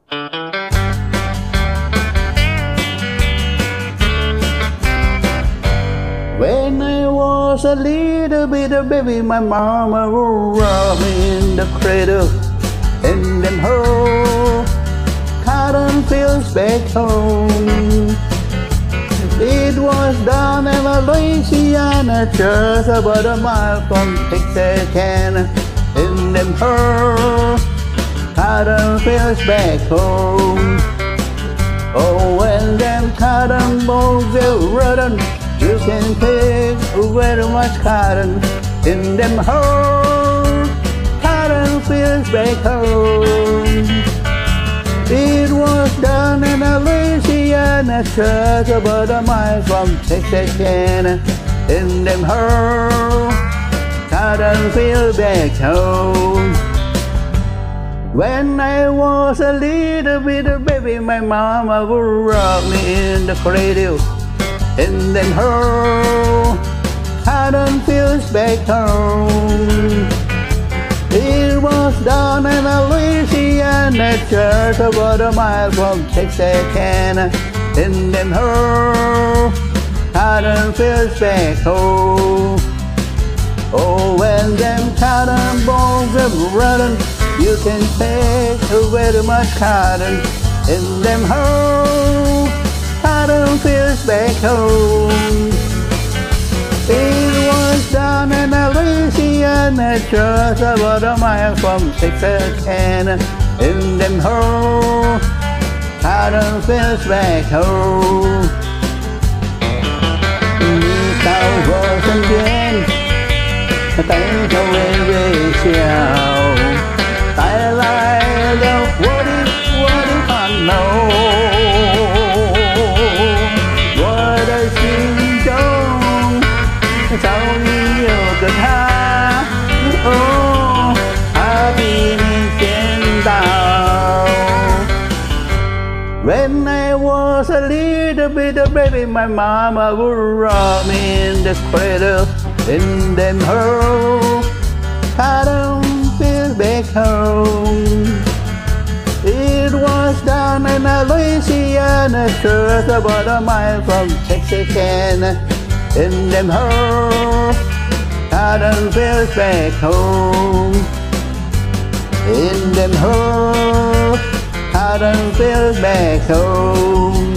When I was a little bit of baby, my mama would rock me in the cradle, and then her cotton fields back home. It was down in Louisiana, just about a mile from Texarkana, and then her cotton fields back home. Oh, when them cotton balls are rotten, you can pick very much cotton in them whole cotton fields back home. It was down in Louisiana, just about a mile from Texarkana, in them whole cotton fields back home. When I was a little bit of baby, my mama would rock me in the cradle, and then her cotton fields back home. It was down in Louisiana, just about a mile from Texarkana, and then her cotton fields back home. Oh, when them cotton balls are running, you can take very much cotton in them whole cotton fields back home. It was down in Louisiana, just about a mile from Texarkana, in them whole cotton fields back home. 你到我身边，等着微微笑，带来了我的烦恼。我的心中早已有个他，哦，他比你先到。When I was a little bit of baby, my mama would rock me in the cradle, and then her cotton fields back home. It was down in Louisiana, just about a mile from Texarkana, and them her cotton fields back home. In them her cotton fields back home.